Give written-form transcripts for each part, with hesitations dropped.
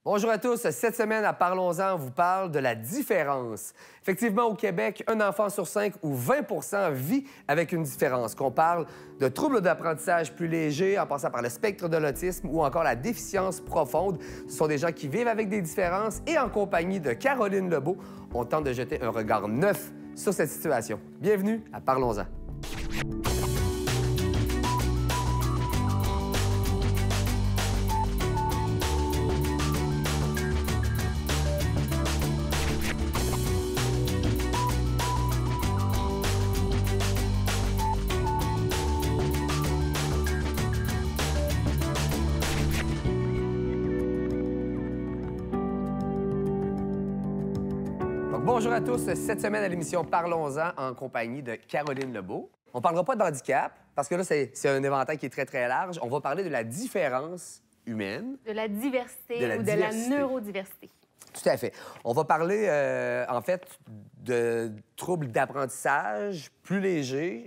Bonjour à tous. Cette semaine, à Parlons-en, on vous parle de la différence. Effectivement, au Québec, un enfant sur 5 ou 20 vit avec une différence. Qu'on parle de troubles d'apprentissage plus légers, en passant par le spectre de l'autisme ou encore la déficience profonde. Ce sont des gens qui vivent avec des différences et en compagnie de Caroline Lebeau, on tente de jeter un regard neuf sur cette situation. Bienvenue à Parlons-en. Bonjour à tous. Cette semaine à l'émission Parlons-en en compagnie de Caroline Lebeau. On ne parlera pas d'handicap parce que là, c'est un éventail qui est très, très large. On va parler de la différence humaine. De la diversité ou de la neurodiversité. Tout à fait. On va parler, en fait, de troubles d'apprentissage plus légers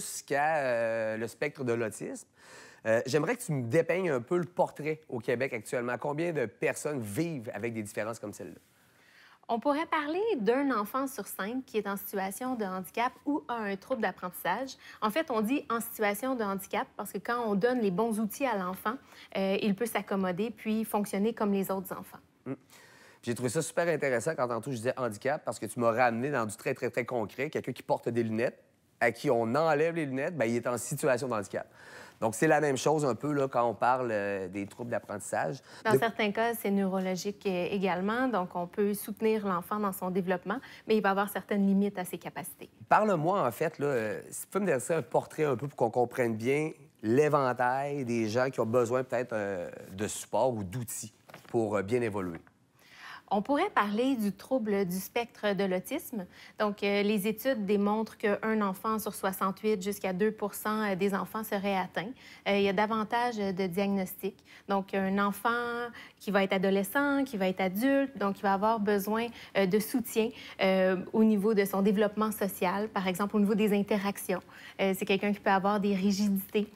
jusqu'à le spectre de l'autisme. J'aimerais que tu me dépeignes un peu le portrait au Québec actuellement. Combien de personnes vivent avec des différences comme celle-là? On pourrait parler d'un enfant sur 5 qui est en situation de handicap ou a un trouble d'apprentissage. En fait, on dit en situation de handicap parce que quand on donne les bons outils à l'enfant, il peut s'accommoder puis fonctionner comme les autres enfants. J'ai trouvé ça super intéressant quand tantôt je disais handicap parce que tu m'as ramené dans du très, très, très concret. Quelqu'un qui porte des lunettes, à qui on enlève les lunettes, bien, il est en situation de handicap. Donc, c'est la même chose un peu là, quand on parle des troubles d'apprentissage. Dans certains cas, c'est neurologique également. Donc, on peut soutenir l'enfant dans son développement, mais il va avoir certaines limites à ses capacités. Parle-moi, en fait, là, si tu peux me dresser un portrait un peu pour qu'on comprenne bien l'éventail des gens qui ont besoin peut-être de support ou d'outils pour bien évoluer. On pourrait parler du trouble du spectre de l'autisme. Donc, les études démontrent qu'un enfant sur 68 jusqu'à 2 des enfants seraient atteints. Il y a davantage de diagnostics. Donc, un enfant qui va être adolescent, qui va être adulte, donc il va avoir besoin de soutien au niveau de son développement social, par exemple au niveau des interactions. C'est quelqu'un qui peut avoir des rigidités.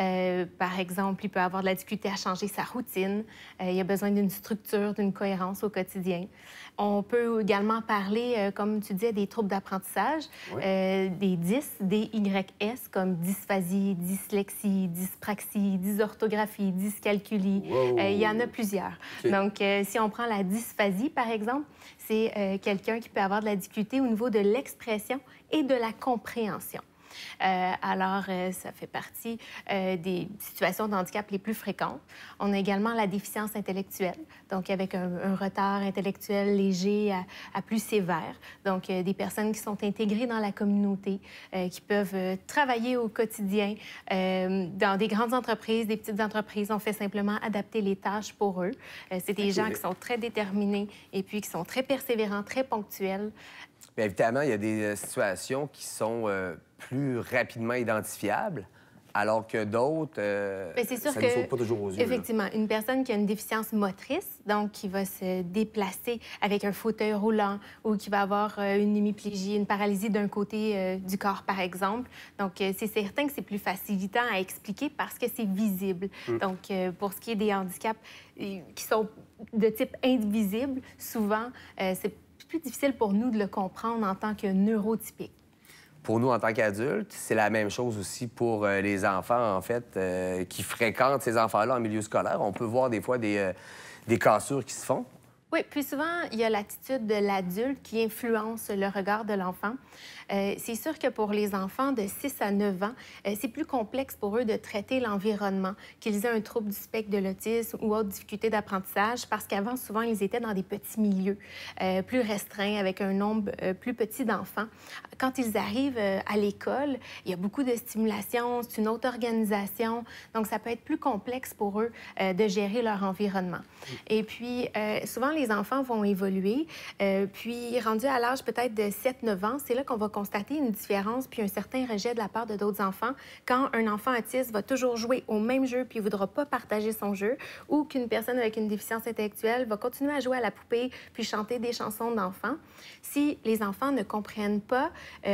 Par exemple, il peut avoir de la difficulté à changer sa routine. Il a besoin d'une structure, d'une cohérence au quotidien. On peut également parler, comme tu disais, des troubles d'apprentissage, des DIS, DYS, comme dysphasie, dyslexie, dyspraxie, dysorthographie, dyscalculie. Il y en a plusieurs. Okay. Donc, si on prend la dysphasie, par exemple, c'est quelqu'un qui peut avoir de la difficulté au niveau de l'expression et de la compréhension. Alors, ça fait partie des situations de handicap les plus fréquentes. On a également la déficience intellectuelle, donc avec un retard intellectuel léger à plus sévère. Donc, des personnes qui sont intégrées dans la communauté, qui peuvent travailler au quotidien dans des grandes entreprises, des petites entreprises. On fait simplement adapter les tâches pour eux. C'est des gens qui sont très déterminés et puis qui sont très persévérants, très ponctuels. Bien évidemment, il y a des situations qui sont plus rapidement identifiables, alors que d'autres, ça ne saute pas toujours aux yeux. Effectivement, une personne qui a une déficience motrice, donc qui va se déplacer avec un fauteuil roulant ou qui va avoir une hémiplégie, une paralysie d'un côté du corps, par exemple. Donc, c'est certain que c'est plus facilitant à expliquer parce que c'est visible. Donc, pour ce qui est des handicaps qui sont de type invisible, souvent, c'est plus difficile pour nous de le comprendre en tant que neurotypique. Pour nous, en tant qu'adultes, c'est la même chose aussi pour les enfants, en fait, qui fréquentent ces enfants-là en milieu scolaire. On peut voir des fois des cassures qui se font. Oui, puis souvent, il y a l'attitude de l'adulte qui influence le regard de l'enfant. C'est sûr que pour les enfants de 6 à 9 ans, c'est plus complexe pour eux de traiter l'environnement, qu'ils aient un trouble du spectre de l'autisme ou autre difficulté d'apprentissage, parce qu'avant, souvent, ils étaient dans des petits milieux plus restreints, avec un nombre plus petit d'enfants. Quand ils arrivent à l'école, il y a beaucoup de stimulation, c'est une autre organisation, donc ça peut être plus complexe pour eux de gérer leur environnement. Et puis, souvent, les enfants vont évoluer. Puis, rendu à l'âge peut-être de 7-9 ans, c'est là qu'on va constater une différence puis un certain rejet de la part de d'autres enfants. Quand un enfant autiste va toujours jouer au même jeu puis ne voudra pas partager son jeu, ou qu'une personne avec une déficience intellectuelle va continuer à jouer à la poupée puis chanter des chansons d'enfants, si les enfants ne comprennent pas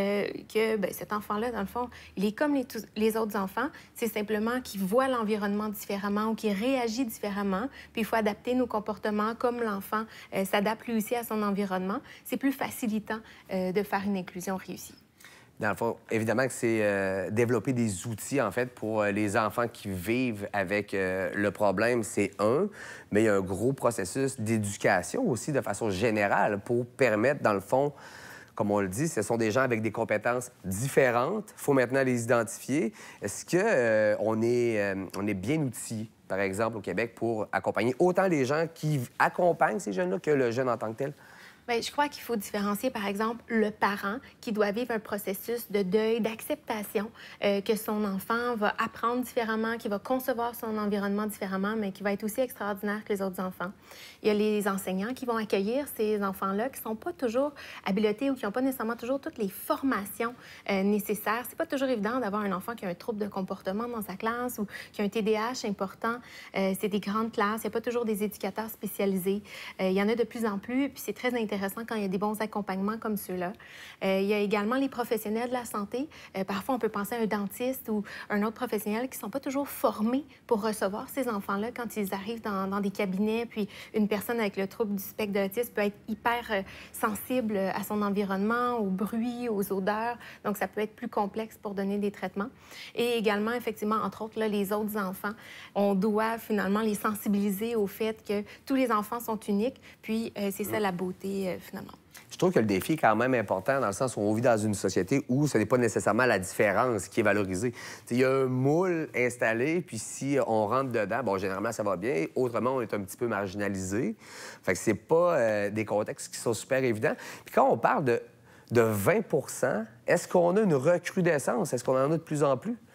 que cet enfant-là, dans le fond, il est comme les autres enfants, c'est simplement qu'il voit l'environnement différemment ou qu'il réagit différemment, puis il faut adapter nos comportements comme l'enfant s'adapte lui aussi à son environnement. C'est plus facilitant de faire une inclusion réussie. Dans le fond, évidemment que c'est développer des outils, en fait, pour les enfants qui vivent avec le problème, c'est un, mais il y a un gros processus d'éducation aussi, de façon générale, pour permettre, dans le fond, comme on le dit, ce sont des gens avec des compétences différentes. Il faut maintenant les identifier. Est-ce qu'on est bien outillé, par exemple, au Québec, pour accompagner autant les gens qui accompagnent ces jeunes-là que le jeune en tant que tel? Bien, je crois qu'il faut différencier, par exemple, le parent qui doit vivre un processus de deuil, d'acceptation, que son enfant va apprendre différemment, qui va concevoir son environnement différemment, mais qui va être aussi extraordinaire que les autres enfants. Il y a les enseignants qui vont accueillir ces enfants-là qui ne sont pas toujours habilités ou qui n'ont pas nécessairement toujours toutes les formations nécessaires. C'est pas toujours évident d'avoir un enfant qui a un trouble de comportement dans sa classe ou qui a un TDAH important. C'est des grandes classes. Il n'y a pas toujours des éducateurs spécialisés. Il y en a de plus en plus, puis c'est très intéressant quand il y a des bons accompagnements comme ceux-là. Il y a également les professionnels de la santé. Parfois, on peut penser à un dentiste ou un autre professionnel qui ne sont pas toujours formés pour recevoir ces enfants-là quand ils arrivent dans des cabinets. Puis une personne avec le trouble du spectre de l'autisme peut être hyper sensible à son environnement, au bruit, aux odeurs. Donc, ça peut être plus complexe pour donner des traitements. Et également, effectivement, entre autres, là, les autres enfants, on doit finalement les sensibiliser au fait que tous les enfants sont uniques. Puis, c'est ça la beauté finalement. Je trouve que le défi est quand même important dans le sens où on vit dans une société où ce n'est pas nécessairement la différence qui est valorisée. Il y a un moule installé, puis si on rentre dedans, bon, généralement, ça va bien. Autrement, on est un petit peu marginalisé. Fait que c'est pas des contextes qui sont super évidents. Puis quand on parle de 20 est-ce qu'on a une recrudescence? Est-ce qu'on en a de plus en plus?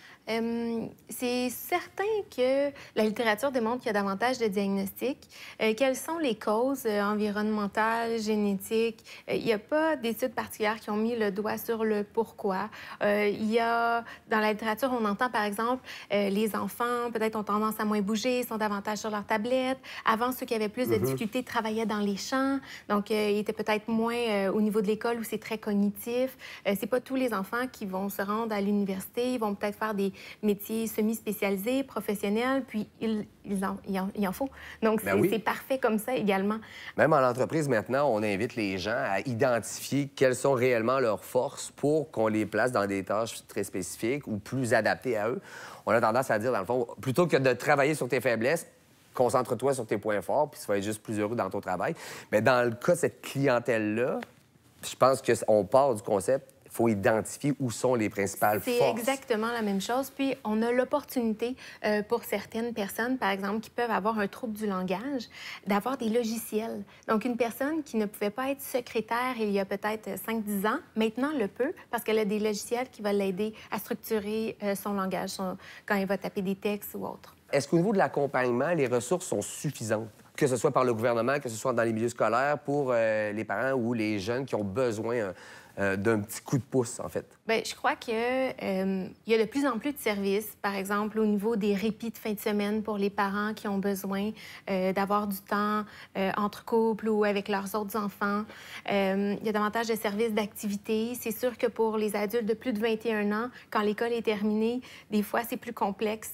C'est certain que la littérature démontre qu'il y a davantage de diagnostics. Quelles sont les causes environnementales, génétiques? Il n'y a pas d'études particulières qui ont mis le doigt sur le pourquoi. Il y a, dans la littérature, on entend par exemple les enfants peut-être ont tendance à moins bouger, sont davantage sur leur tablette. Avant, ceux qui avaient plus de difficultés travaillaient dans les champs, donc ils étaient peut-être moins au niveau de l'école où c'est très cognitif. C'est pas tous les enfants qui vont se rendre à l'université, ils vont peut-être faire des métiers semi-spécialisés, professionnels, puis il en faut. Donc, c'est parfait comme ça également. Même en entreprise, maintenant, on invite les gens à identifier quelles sont réellement leurs forces pour qu'on les place dans des tâches très spécifiques ou plus adaptées à eux. On a tendance à dire, dans le fond, plutôt que de travailler sur tes faiblesses, concentre-toi sur tes points forts, puis tu vas être juste plus heureux dans ton travail. Mais dans le cas de cette clientèle-là, je pense qu'on part du concept il faut identifier où sont les principales forces. C'est exactement la même chose. Puis, on a l'opportunité pour certaines personnes, par exemple, qui peuvent avoir un trouble du langage, d'avoir des logiciels. Donc, une personne qui ne pouvait pas être secrétaire il y a peut-être 5-10 ans, maintenant le peut parce qu'elle a des logiciels qui vont l'aider à structurer son langage quand elle va taper des textes ou autre. Est-ce qu'au niveau de l'accompagnement, les ressources sont suffisantes? Que ce soit par le gouvernement, que ce soit dans les milieux scolaires, pour les parents ou les jeunes qui ont besoin d'un petit coup de pouce, en fait? Bien, je crois qu'il y a de plus en plus de services, par exemple, au niveau des répits de fin de semaine pour les parents qui ont besoin d'avoir du temps entre couples ou avec leurs autres enfants. Il y a davantage de services d'activité. C'est sûr que pour les adultes de plus de 21 ans, quand l'école est terminée, des fois, c'est plus complexe.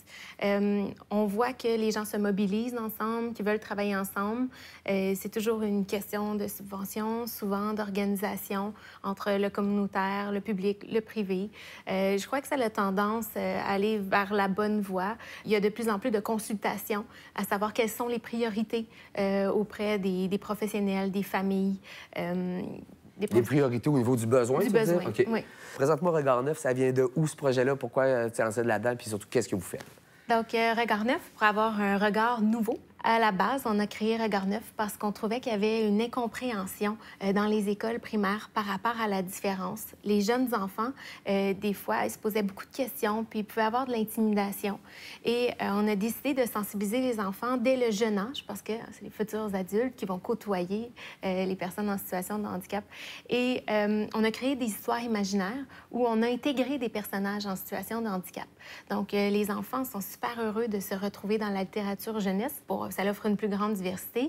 On voit que les gens se mobilisent ensemble, qu'ils veulent travailler ensemble. C'est toujours une question de subvention, souvent d'organisation entre le communautaire, le public, le privé. Je crois que ça a tendance à aller vers la bonne voie. Il y a de plus en plus de consultations à savoir quelles sont les priorités auprès des professionnels, des familles. Des priorités au niveau du besoin, du besoin, OK. Oui. Présente-moi Regard Neuf, ça vient de où ce projet-là? Pourquoi tu es lancé de là-dedans? Puis surtout, qu'est-ce que vous faites? Donc, Regard Neuf, pour avoir un regard nouveau À la base, on a créé Regard Neuf parce qu'on trouvait qu'il y avait une incompréhension dans les écoles primaires par rapport à la différence. Les jeunes enfants, des fois, ils se posaient beaucoup de questions, puis ils pouvaient avoir de l'intimidation. Et on a décidé de sensibiliser les enfants dès le jeune âge, parce que c'est les futurs adultes qui vont côtoyer les personnes en situation de handicap. Et on a créé des histoires imaginaires où on a intégré des personnages en situation de handicap. Donc, les enfants sont super heureux de se retrouver dans la littérature jeunesse. Ça offre une plus grande diversité.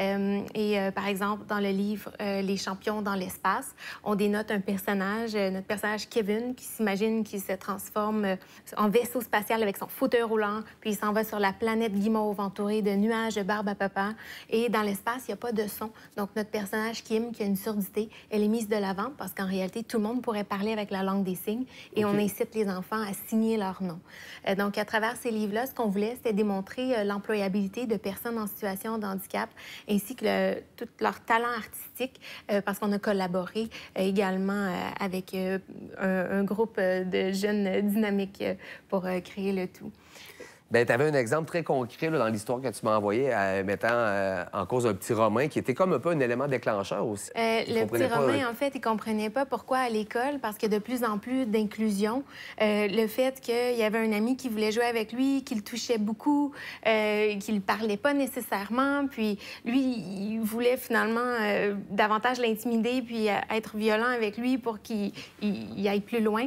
Par exemple, dans le livre Les champions dans l'espace, on dénote un personnage, notre personnage Kevin, qui s'imagine qu'il se transforme en vaisseau spatial avec son fauteuil roulant, puis il s'en va sur la planète Guimauve, entourée de nuages de barbe à papa. Et dans l'espace, il n'y a pas de son. Donc, notre personnage Kim, qui a une surdité, elle est mise de l'avant parce qu'en réalité, tout le monde pourrait parler avec la langue des signes et on incite les enfants à signer leur nom. Donc, à travers ces livres-là, ce qu'on voulait, c'était démontrer l'employabilité de personnes en situation de handicap ainsi que tout leur talent artistique parce qu'on a collaboré également avec un groupe de jeunes dynamiques pour créer le tout. Bien, tu avais un exemple très concret là, dans l'histoire que tu m'as envoyé, mettant en cause un petit Romain qui était comme un peu un élément déclencheur aussi. Le petit Romain, en fait, il comprenait pas pourquoi à l'école, parce qu'il y a de plus en plus d'inclusion. Le fait qu'il y avait un ami qui voulait jouer avec lui, qui le touchait beaucoup, qui ne parlait pas nécessairement, puis lui, il voulait finalement davantage l'intimider puis être violent avec lui pour qu'il aille plus loin.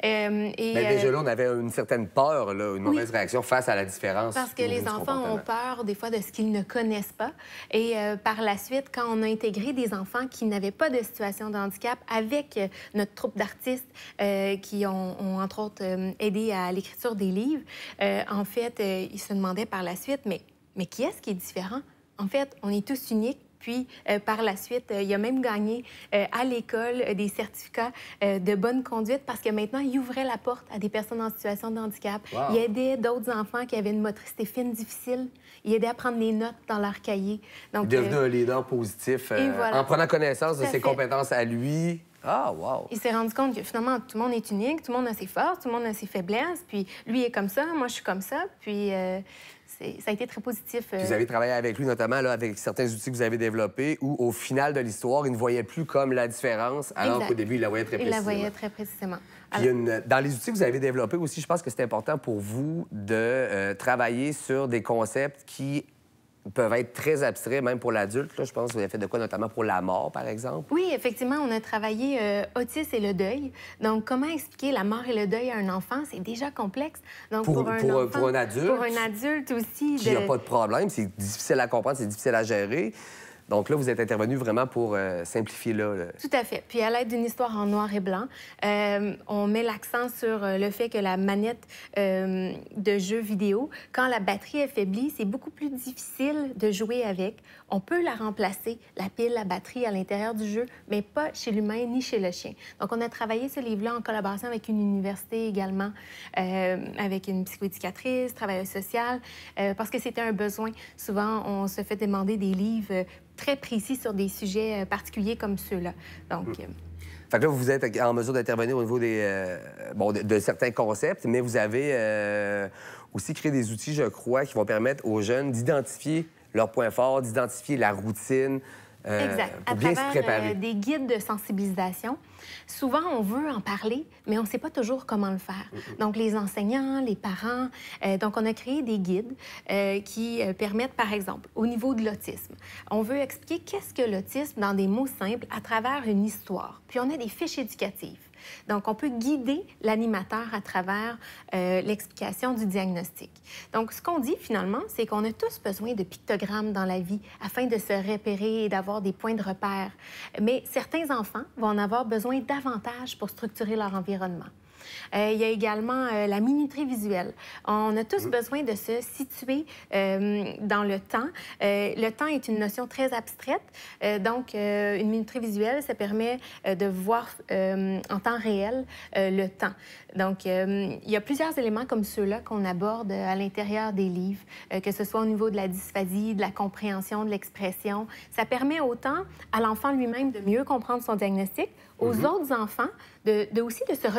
Déjà là, on avait une certaine peur, là, une mauvaise réaction face à la différence. Parce que les enfants ont peur des fois de ce qu'ils ne connaissent pas. Et par la suite, quand on a intégré des enfants qui n'avaient pas de situation de handicap avec notre troupe d'artistes qui ont entre autres aidé à l'écriture des livres, en fait, ils se demandaient par la suite, mais qui est-ce qui est différent? En fait, on est tous uniques. Puis, par la suite, il a même gagné à l'école des certificats de bonne conduite parce que maintenant, il ouvrait la porte à des personnes en situation de handicap. Wow. Il aidait d'autres enfants qui avaient une motricité fine difficile. Il aidait à prendre les notes dans leur cahier. Donc, il devenait un leader positif voilà. en prenant connaissance de ses compétences à lui. Ah, wow! Il s'est rendu compte que finalement, tout le monde est unique, tout le monde a ses forces, tout le monde a ses faiblesses. Puis lui est comme ça, moi, je suis comme ça. Puis ça a été très positif. Puis vous avez travaillé avec lui, notamment là, avec certains outils que vous avez développés, où au final de l'histoire, il ne voyait plus comme la différence, alors qu'au début, il la voyait très précisément. Il la voyait très précisément. Puis dans les outils que vous avez développés aussi, je pense que c'est important pour vous de travailler sur des concepts qui peuvent être très abstraits, même pour l'adulte. Je pense que vous avez fait de quoi, notamment pour la mort, par exemple? Oui, effectivement, on a travaillé autisme et le deuil. Donc, comment expliquer la mort et le deuil à un enfant, c'est déjà complexe. Donc, pour un adulte? Pour un adulte aussi. Qui n'a pas de problème, c'est difficile à comprendre, c'est difficile à gérer. Donc là, vous êtes intervenu vraiment pour simplifier là. Tout à fait. Puis à l'aide d'une histoire en noir et blanc, on met l'accent sur le fait que la manette de jeu vidéo, quand la batterie affaiblit, c'est beaucoup plus difficile de jouer avec. On peut la remplacer, la pile, la batterie à l'intérieur du jeu, mais pas chez l'humain ni chez le chien. Donc on a travaillé ce livre-là en collaboration avec une université également, avec une psychoéducatrice, travailleuse sociale, parce que c'était un besoin. Souvent, on se fait demander des livres très précis sur des sujets particuliers comme ceux-là. Donc, Fait que là, vous êtes en mesure d'intervenir au niveau de certains concepts, mais vous avez aussi créé des outils, je crois, qui vont permettre aux jeunes d'identifier leurs points forts, d'identifier la routine, exact. Pour bien se préparer. À travers des guides de sensibilisation. Souvent, on veut en parler, mais on ne sait pas toujours comment le faire. Donc, les enseignants, les parents. Donc, on a créé des guides qui permettent, par exemple, au niveau de l'autisme, on veut expliquer qu'est-ce que l'autisme dans des mots simples à travers une histoire. Puis, on a des fiches éducatives. Donc, on peut guider l'animateur à travers l'explication du diagnostic. Donc, ce qu'on dit finalement, c'est qu'on a tous besoin de pictogrammes dans la vie afin de se repérer et d'avoir des points de repère. Mais certains enfants vont en avoir besoin davantage pour structurer leur environnement. Il y a également la minuterie visuelle. On a tous besoin de se situer dans le temps. Le temps est une notion très abstraite. Donc, une minuterie visuelle, ça permet de voir en temps réel le temps. Donc, il y a plusieurs éléments comme ceux-là qu'on aborde à l'intérieur des livres, que ce soit au niveau de la dysphasie, de la compréhension, de l'expression. Ça permet autant à l'enfant lui-même de mieux comprendre son diagnostic, aux autres enfants aussi de se retrouver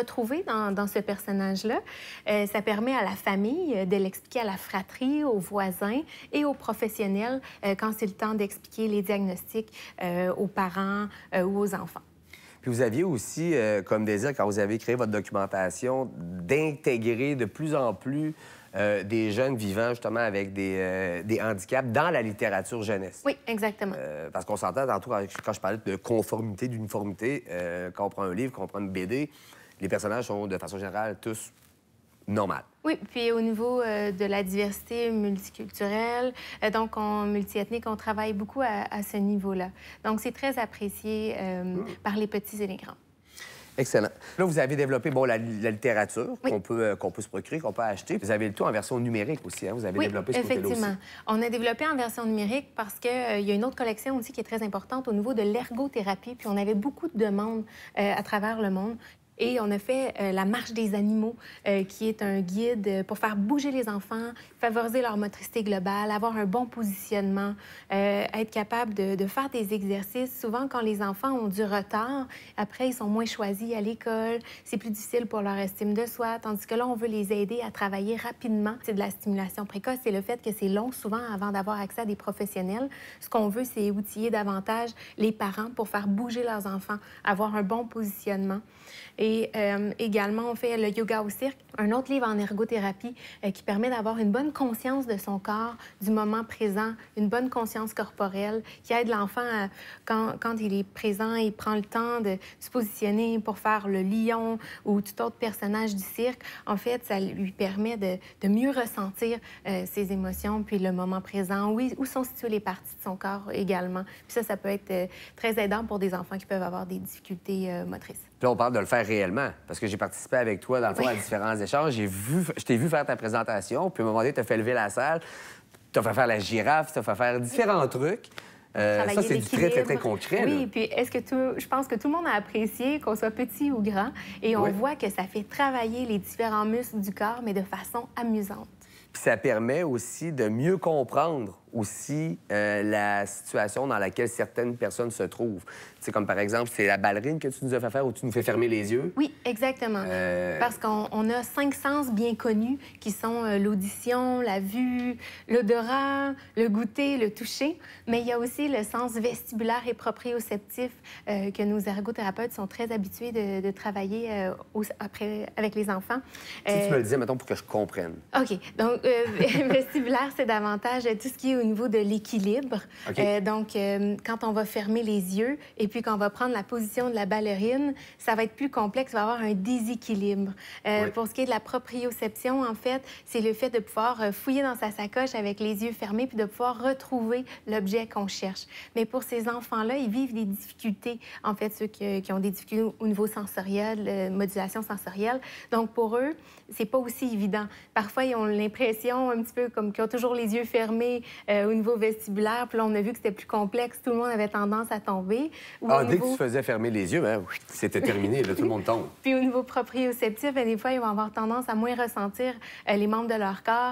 dans ce personnage-là. Ça permet à la famille de l'expliquer à la fratrie, aux voisins et aux professionnels quand c'est le temps d'expliquer les diagnostics aux parents ou aux enfants. Puis vous aviez aussi comme désir, quand vous avez créé votre documentation, d'intégrer de plus en plus des jeunes vivant justement avec des handicaps dans la littérature jeunesse. Oui, exactement. Parce qu'on s'entend tantôt quand je parlais de conformité, d'uniformité, quand on prend un livre, quand on prend une BD, les personnages sont de façon générale tous normaux. Oui, puis au niveau de la diversité multiculturelle, donc multiethnique, on travaille beaucoup à ce niveau-là. Donc c'est très apprécié par les petits et les grands. Excellent. Là, vous avez développé la littérature oui. qu'on peut se procurer, qu'on peut acheter. Vous avez le tout en version numérique aussi, hein? Vous avez développé ce côté-là aussi. Effectivement. On a développé en version numérique parce qu'il y a une autre collection aussi qui est très importante au niveau de l'ergothérapie. Puis on avait beaucoup de demandes à travers le monde. Et on a fait la marche des animaux, qui est un guide pour faire bouger les enfants, favoriser leur motricité globale, avoir un bon positionnement, être capable de faire des exercices. Souvent, quand les enfants ont du retard, après, ils sont moins choisis à l'école, c'est plus difficile pour leur estime de soi, tandis que là, on veut les aider à travailler rapidement. C'est de la stimulation précoce, c'est le fait que c'est long souvent avant d'avoir accès à des professionnels. Ce qu'on veut, c'est outiller davantage les parents pour faire bouger leurs enfants, avoir un bon positionnement. Et également, on fait le yoga au cirque, un autre livre en ergothérapie qui permet d'avoir une bonne conscience de son corps, du moment présent, une bonne conscience corporelle, qui aide l'enfant quand il est présent, il prend le temps de se positionner pour faire le lion ou tout autre personnage du cirque. En fait, ça lui permet de mieux ressentir ses émotions, puis le moment présent, où sont situées les parties de son corps également. Puis ça peut être très aidant pour des enfants qui peuvent avoir des difficultés motrices. Puis là, on parle de le faire réellement, parce que j'ai participé avec toi, dans le fond, à différents échanges. Je t'ai vu faire ta présentation, puis à un moment donné, tu as fait lever la salle, tu as fait faire la girafe, tu as fait faire différents trucs. Ça, c'est du très, très, très concret. Oui, là. puis je pense que tout le monde a apprécié, qu'on soit petit ou grand, et on voit que ça fait travailler les différents muscles du corps, mais de façon amusante. Puis ça permet aussi de mieux comprendre aussi la situation dans laquelle certaines personnes se trouvent. Tu sais, comme par exemple, c'est la ballerine que tu nous as fait faire où tu nous fais fermer les yeux. Oui, exactement. Parce qu'on a 5 sens bien connus qui sont l'audition, la vue, l'odorat, le goûter, le toucher. Mais il y a aussi le sens vestibulaire et proprioceptif que nos ergothérapeutes sont très habitués de travailler après avec les enfants. Si tu me le disais, mettons, pour que je comprenne. OK. Donc, vestibulaire, c'est davantage tout ce qui est au niveau de l'équilibre. Okay. Donc, quand on va fermer les yeux et puis quand on va prendre la position de la ballerine, ça va être plus complexe, il va y avoir un déséquilibre. Pour ce qui est de la proprioception, en fait, c'est le fait de pouvoir fouiller dans sa sacoche avec les yeux fermés puis de pouvoir retrouver l'objet qu'on cherche. Mais pour ces enfants-là, ils vivent des difficultés, en fait, ceux qui ont des difficultés au niveau sensoriel, modulation sensorielle. Donc, pour eux, c'est pas aussi évident. Parfois, ils ont l'impression un petit peu comme qu'ils ont toujours les yeux fermés au niveau vestibulaire. Puis là, on a vu que c'était plus complexe. Tout le monde avait tendance à tomber. Dès que tu faisais fermer les yeux, hein, c'était terminé. Là, tout le monde tombe. Puis au niveau proprioceptif, des fois, ils vont avoir tendance à moins ressentir les membres de leur corps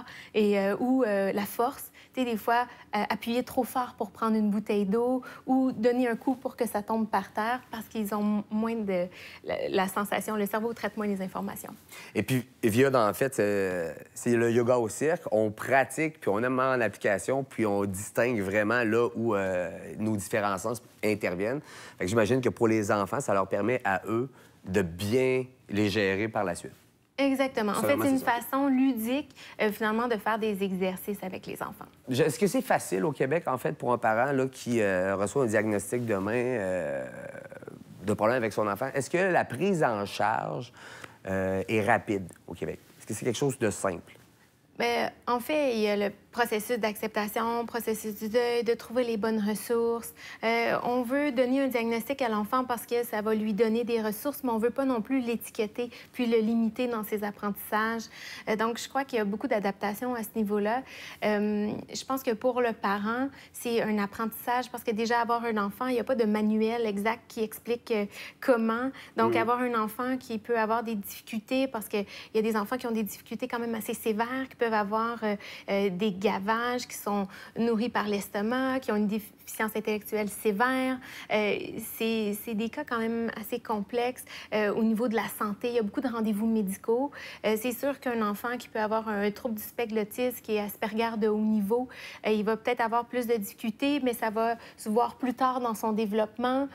ou la force. Tu sais, des fois, appuyer trop fort pour prendre une bouteille d'eau ou donner un coup pour que ça tombe par terre parce qu'ils ont moins de la sensation. Le cerveau traite moins les informations. Et puis, en fait, c'est le yoga au cirque. On pratique, puis on aime en application, puis on distingue vraiment là où nos différents sens interviennent. Fait que j'imagine que pour les enfants, ça leur permet à eux de bien les gérer par la suite. Exactement. En fait, c'est une façon ludique, finalement, de faire des exercices avec les enfants. Est-ce que c'est facile au Québec, en fait, pour un parent là, qui reçoit un diagnostic demain de problème avec son enfant? Est-ce que la prise en charge est rapide au Québec? Est-ce que c'est quelque chose de simple? Bien, en fait, il y a le processus d'acceptation, processus du deuil, de trouver les bonnes ressources. On veut donner un diagnostic à l'enfant parce que ça va lui donner des ressources, mais on ne veut pas non plus l'étiqueter puis le limiter dans ses apprentissages. Donc, je crois qu'il y a beaucoup d'adaptation à ce niveau-là. Je pense que pour le parent, c'est un apprentissage parce que déjà, avoir un enfant, il n'y a pas de manuel exact qui explique comment. Donc, avoir un enfant qui peut avoir des difficultés parce qu'il y a des enfants qui ont des difficultés quand même assez sévères, qui peuvent avoir des gavages, qui sont nourris par l'estomac, qui ont une déficience intellectuelle sévère. C'est des cas quand même assez complexes au niveau de la santé. Il y a beaucoup de rendez-vous médicaux. C'est sûr qu'un enfant qui peut avoir un trouble du spectre de l'autisme, qui est Asperger de haut niveau, il va peut-être avoir plus de difficultés, mais ça va se voir plus tard dans son développement.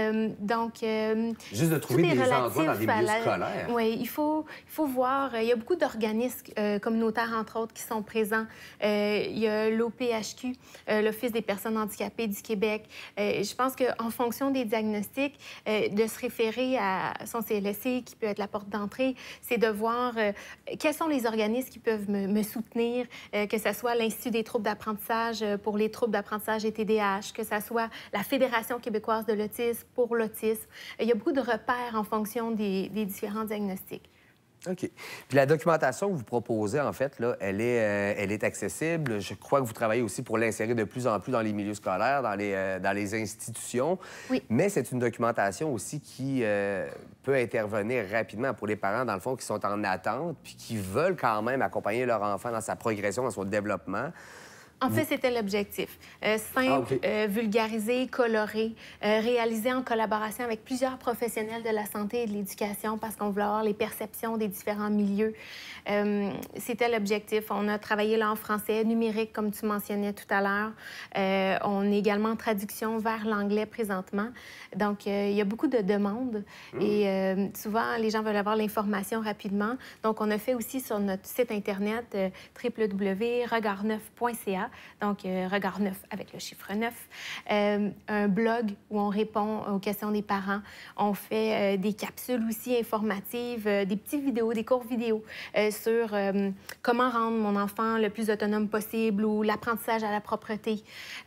Juste de trouver des endroits dans des milieux scolaires. Oui, il faut voir. Il y a beaucoup d'organismes communautaires, entre autres, qui sont présents. Il y a l'OPHQ, l'Office des personnes handicapées du Québec. Je pense qu'en fonction des diagnostics, de se référer à son CLSC, qui peut être la porte d'entrée, c'est de voir quels sont les organismes qui peuvent me soutenir, que ce soit l'Institut des troubles d'apprentissage pour les troubles d'apprentissage et TDAH, que ce soit la Fédération québécoise de l'autisme pour l'autisme. Il y a beaucoup de repères en fonction des différents diagnostics. OK. Puis la documentation que vous proposez, en fait, là, elle est accessible. Je crois que vous travaillez aussi pour l'insérer de plus en plus dans les milieux scolaires, dans les institutions. Oui. Mais c'est une documentation aussi qui peut intervenir rapidement pour les parents, dans le fond, qui sont en attente puis qui veulent quand même accompagner leur enfant dans sa progression, dans son développement. En fait, c'était l'objectif. Simple, vulgarisé, coloré, réalisé en collaboration avec plusieurs professionnels de la santé et de l'éducation parce qu'on voulait avoir les perceptions des différents milieux. C'était l'objectif. On a travaillé là en français, numérique, comme tu mentionnais tout à l'heure. On est également en traduction vers l'anglais présentement. Donc, il y a beaucoup de demandes et souvent, les gens veulent avoir l'information rapidement. Donc, on a fait aussi sur notre site Internet www.regard9.ca. Donc, Regard 9 avec le chiffre 9. Un blog où on répond aux questions des parents. On fait des capsules aussi informatives, des petites vidéos, des courtes vidéos sur comment rendre mon enfant le plus autonome possible ou l'apprentissage à la propreté.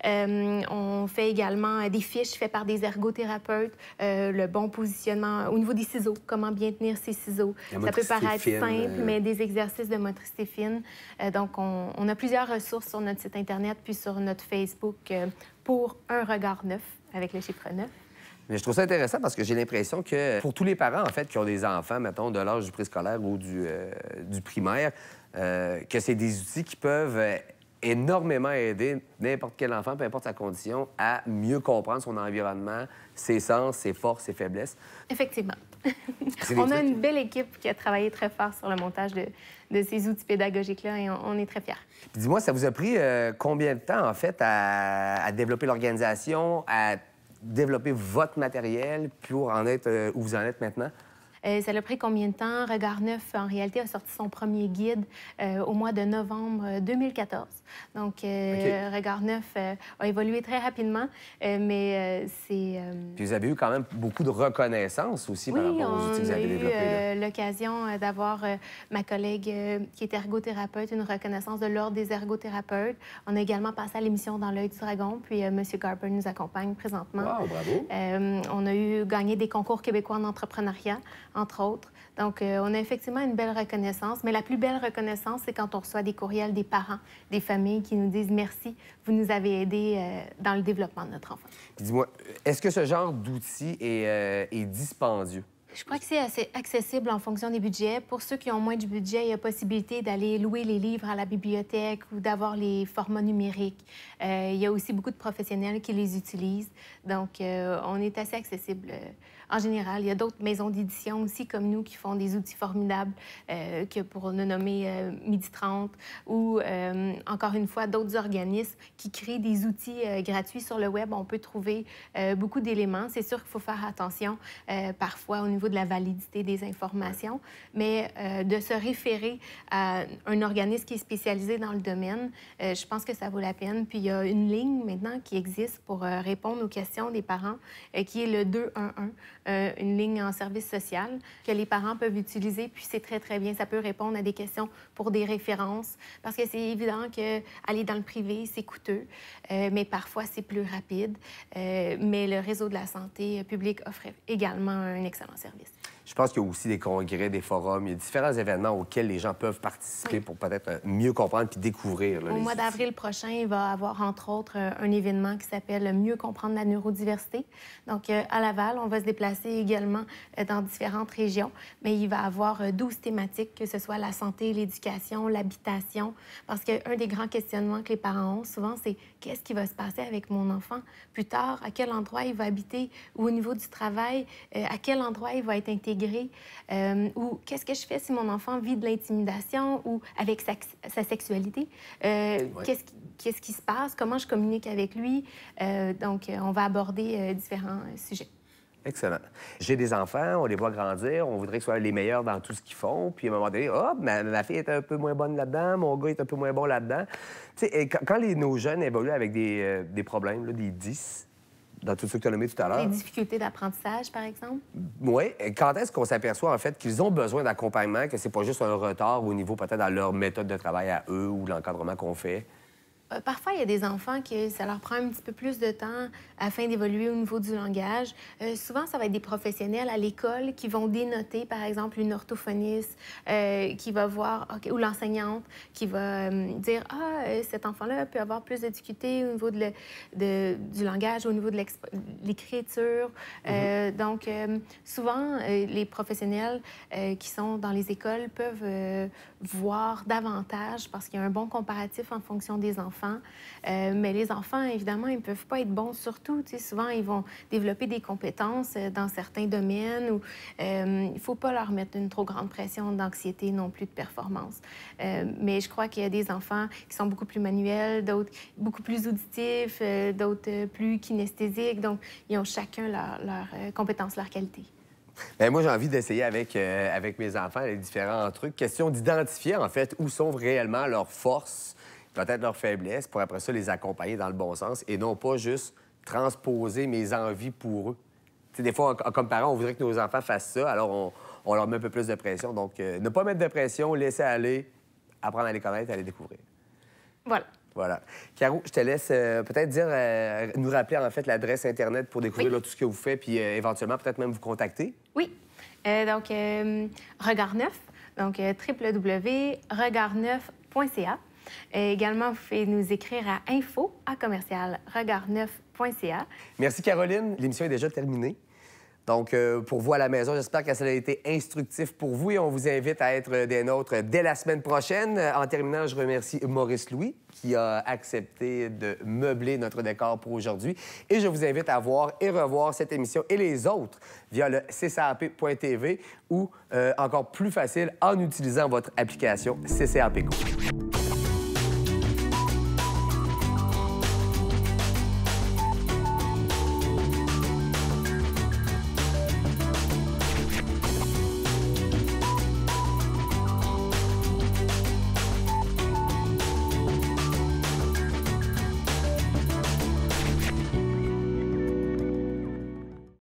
On fait également des fiches faites par des ergothérapeutes, le bon positionnement au niveau des ciseaux, comment bien tenir ses ciseaux. Ça peut paraître simple, mais des exercices de motricité fine. Donc, on a plusieurs ressources sur notre site Internet puis sur notre Facebook pour un regard 9 avec le chiffre 9. Mais je trouve ça intéressant parce que j'ai l'impression que pour tous les parents, en fait, qui ont des enfants, mettons, de l'âge du préscolaire ou du primaire, que c'est des outils qui peuvent énormément aider n'importe quel enfant, peu importe sa condition, à mieux comprendre son environnement, ses sens, ses forces, ses faiblesses. Effectivement. On a une belle équipe qui a travaillé très fort sur le montage de ces outils pédagogiques-là et on est très fiers. Dis-moi, ça vous a pris combien de temps, en fait, à développer l'organisation, à développer votre matériel pour en être où vous en êtes maintenant? Ça a pris combien de temps? Regard 9, en réalité, a sorti son premier guide au mois de novembre 2014. Donc, Regard 9 a évolué très rapidement, mais c'est... Puis vous avez eu quand même beaucoup de reconnaissance aussi par rapport aux outils que vous avez développés. Oui, on a eu l'occasion d'avoir ma collègue qui est ergothérapeute, une reconnaissance de l'Ordre des ergothérapeutes. On a également passé à l'émission Dans l'œil du dragon, puis M. Garber nous accompagne présentement. Wow, bravo! On a gagné des concours québécois en entrepreneuriat, entre autres. Donc, on a effectivement une belle reconnaissance, mais la plus belle reconnaissance, c'est quand on reçoit des courriels des parents, des familles qui nous disent « Merci, vous nous avez aidés dans le développement de notre enfant. » Dis-moi, est-ce que ce genre d'outil est dispendieux? Je crois que c'est assez accessible en fonction des budgets. Pour ceux qui ont moins de budget, il y a possibilité d'aller louer les livres à la bibliothèque ou d'avoir les formats numériques. Il y a aussi beaucoup de professionnels qui les utilisent. Donc, on est assez accessible en général. Il y a d'autres maisons d'édition aussi comme nous qui font des outils formidables, que pour ne nommer Midi 30 ou, encore une fois, d'autres organismes qui créent des outils gratuits sur le web. On peut trouver beaucoup d'éléments. C'est sûr qu'il faut faire attention parfois au niveau de la validité des informations, mais de se référer à un organisme qui est spécialisé dans le domaine, je pense que ça vaut la peine. Puis il y a une ligne maintenant qui existe pour répondre aux questions des parents, qui est le 211, une ligne en service social que les parents peuvent utiliser, puis c'est très, très bien. Ça peut répondre à des questions pour des références, parce que c'est évident qu'aller dans le privé, c'est coûteux, mais parfois, c'est plus rapide. Mais le réseau de la santé publique offre également un excellent service. Je pense qu'il y a aussi des congrès, des forums, il y a différents événements auxquels les gens peuvent participer pour peut-être mieux comprendre puis découvrir. Là, au mois d'avril prochain, il va y avoir, entre autres, un événement qui s'appelle « Mieux comprendre la neurodiversité ». Donc, à Laval, on va se déplacer également dans différentes régions, mais il va y avoir 12 thématiques, que ce soit la santé, l'éducation, l'habitation, parce qu'un des grands questionnements que les parents ont souvent, c'est qu'est-ce qui va se passer avec mon enfant plus tard, à quel endroit il va habiter, ou au niveau du travail, à quel endroit il va être intégré, ou qu'est-ce que je fais si mon enfant vit de l'intimidation ou avec sa sexualité, qu'est-ce qui se passe, comment je communique avec lui. Donc, on va aborder différents sujets. Excellent. J'ai des enfants, on les voit grandir, on voudrait qu'ils soient les meilleurs dans tout ce qu'ils font. Puis à un moment donné, hop, ma fille est un peu moins bonne là-dedans, mon gars est un peu moins bon là-dedans. Tu sais, quand nos jeunes évoluent avec des problèmes, là, des 10, dans tout ce que tu as nommé tout à l'heure. Des difficultés d'apprentissage, par exemple? Oui. Quand est-ce qu'on s'aperçoit, en fait, qu'ils ont besoin d'accompagnement, que c'est pas juste un retard au niveau peut-être dans leur méthode de travail à eux ou l'encadrement qu'on fait? Parfois, il y a des enfants que ça leur prend un petit peu plus de temps afin d'évoluer au niveau du langage. Souvent, ça va être des professionnels à l'école qui vont dénoter, par exemple, une orthophoniste qui va voir, ou l'enseignante qui va dire « Ah, cet enfant-là peut avoir plus de difficultés au niveau du langage, au niveau de l'écriture. Donc, souvent, les professionnels qui sont dans les écoles peuvent voir davantage parce qu'il y a un bon comparatif en fonction des enfants. Mais les enfants, évidemment, ils ne peuvent pas être bons sur tout. Tu sais, souvent, ils vont développer des compétences dans certains domaines où il ne faut pas leur mettre une trop grande pression d'anxiété non plus de performance. Mais je crois qu'il y a des enfants qui sont beaucoup plus manuels, d'autres beaucoup plus auditifs, d'autres plus kinesthésiques. Donc, ils ont chacun leurs compétences, leurs qualités. Bien, moi, j'ai envie d'essayer avec mes enfants les différents trucs. Question d'identifier, en fait, où sont réellement leurs forces, peut-être leurs faiblesses, pour après ça les accompagner dans le bon sens et non pas juste transposer mes envies pour eux. Tu sais, des fois, comme parents, on voudrait que nos enfants fassent ça, alors on leur met un peu plus de pression. Donc, ne pas mettre de pression, laisser aller, apprendre à les connaître, à les découvrir. Voilà. Voilà. Caro, je te laisse peut-être dire, nous rappeler en fait l'adresse Internet pour découvrir là, tout ce que vous faites, puis éventuellement peut-être même vous contacter. Oui. Donc, Regard Neuf, donc www.regardneuf.ca. Également, vous pouvez nous écrire à info@regardneuf.ca. Merci, Caroline. L'émission est déjà terminée. Donc, pour vous à la maison, j'espère que ça a été instructif pour vous et on vous invite à être des nôtres dès la semaine prochaine. En terminant, je remercie Maurice Louis qui a accepté de meubler notre décor pour aujourd'hui. Et je vous invite à voir et revoir cette émission et les autres via le ccap.tv ou, encore plus facile, en utilisant votre application CCAP Go.